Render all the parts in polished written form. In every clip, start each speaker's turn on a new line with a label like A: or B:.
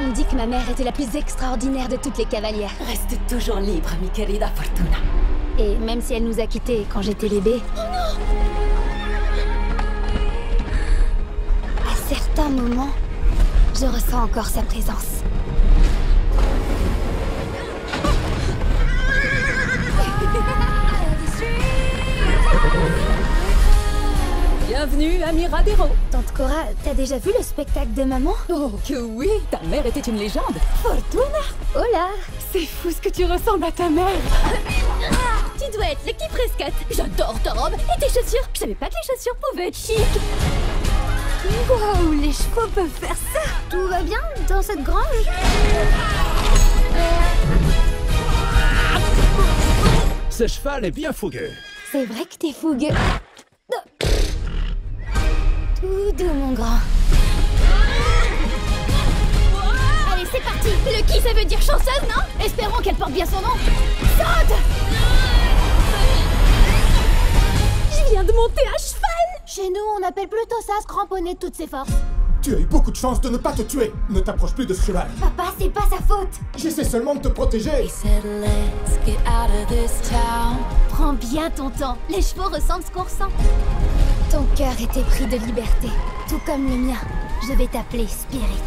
A: On dit que ma mère était la plus extraordinaire de toutes les cavalières.
B: Reste toujours libre, mi querida Fortuna.
A: Et même si elle nous a quittés quand j'étais bébé... Oh non! À certains moments, je ressens encore sa présence.
B: Bienvenue à Miradero.
A: Tante Cora, t'as déjà vu le spectacle de maman?
B: Oh que oui, ta mère était une légende. Fortuna.
A: Hola!
B: C'est fou ce que tu ressembles à ta mère.
A: Tu dois être Lucky Prescott.
B: J'adore ta robe et tes chaussures. Je savais pas que les chaussures pouvaient être chic.
A: Wow, les chevaux peuvent faire ça! Tout va bien dans cette grange?
C: Ce cheval est bien fougueux.
A: C'est vrai que t'es fougueux. Tout doux, mon grand. Allez, c'est parti!
B: Lucky, ça veut dire chanceuse, non? Espérons qu'elle porte bien son nom. Saute! Je viens de monter à cheval!
A: Chez nous, on appelle plutôt ça se cramponner de toutes ses forces.
D: Tu as eu beaucoup de chance de ne pas te tuer. Ne t'approche plus de ce cheval.
A: Papa, c'est pas sa faute.
D: J'essaie seulement de te protéger.
A: Prends bien ton temps. Les chevaux ressentent ce qu'on ressent. Ton cœur était pris de liberté, tout comme le mien. Je vais t'appeler Spirit.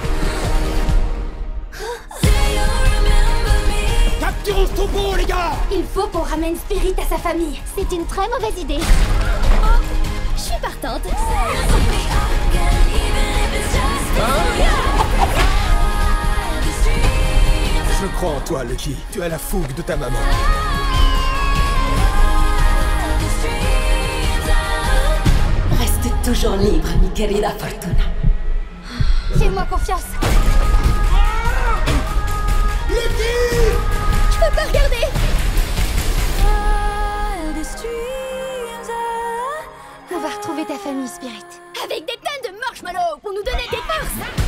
D: Capturons ce tombeau, les gars!
A: Il faut qu'on ramène Spirit à sa famille. C'est une très mauvaise idée. Je suis partante.
D: Je crois en toi, Lucky. Tu as la fougue de ta maman.
B: Reste toujours libre, mi querida Fortuna.
A: Fais-moi confiance.
D: Lucky!
A: Je peux pas regarder. On va retrouver ta famille, Spirit.
B: Avec des tonnes de marshmallows pour nous donner des forces.